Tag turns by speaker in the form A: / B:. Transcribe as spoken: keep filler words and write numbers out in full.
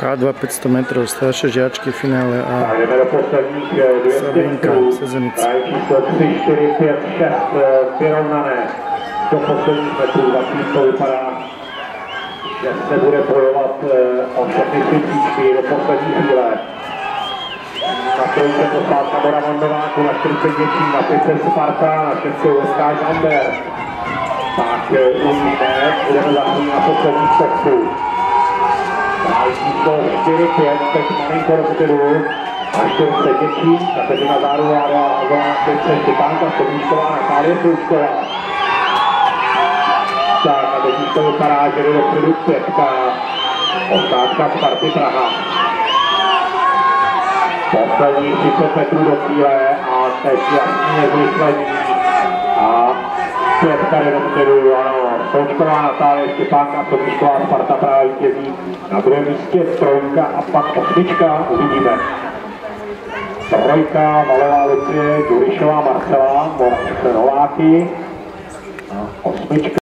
A: ká dva päťsto metrov, staršie žiačky v finále a Sabinka Sezemice.
B: Číslo tři, čtyři, pět, šest vyrovnané do posledních metrů. Zatím to vypadá, že se bude bojovat o všechny tři příčky do poslední chvíle. Na trojce posádka Moravan Nováku, na čtyřicet dětí, na pětce Sparta, na šestce U S K Žander. Tak uvidíme, budeme zachránit na posledních stopů. Číslo čtyři pět, teď malinko dopředu, na čtyřicet dětí, Kateřina Zárulová, na pětce Štěpánka Sobíšková, na Klárie Součková. Tak a teď to vypadá, že jde dopředu pětka, osádka Sparty Praha. Poslední třicet metrů do cíle a teď jasně zrychlení a pětka jde dopředu, ano, Součková, Natálie, Štěpánka, Sobíšková, Sparta Praha vítězí. Na druhém místě trojka a pak osmička, uvidíme. Trojka, Malová Lucie, Ďurišová Marcela, Moravce Nováky, a osmička.